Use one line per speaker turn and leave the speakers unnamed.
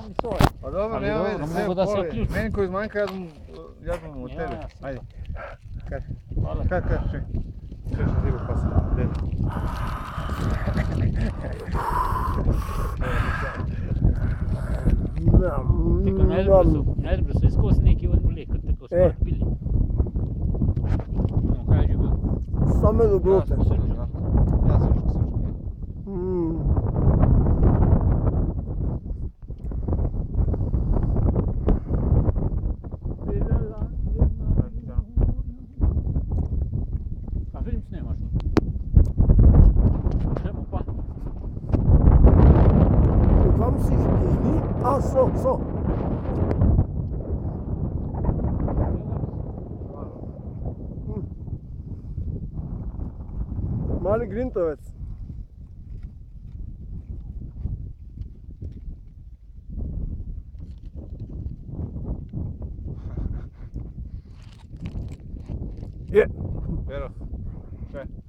Pa dobro,
Ali
nema
dobro,
veze, sve
mogu da se
poli.
uključim.
Meni koji zmanjka, ja dam od tebe.
Jasno.
Ajde. Kad?
Hvala.
Kad, čekaj. Čekaj što zivu pa sam.
Tako najbolje su iskos neki uleka, tako su bili. No, kaži ga.
Same dobrote.
Ja sam srčan.
A film snemaš? Idemo pa.
Kam si špili? A, so. Mali grintovec. Je.
Pero, sve.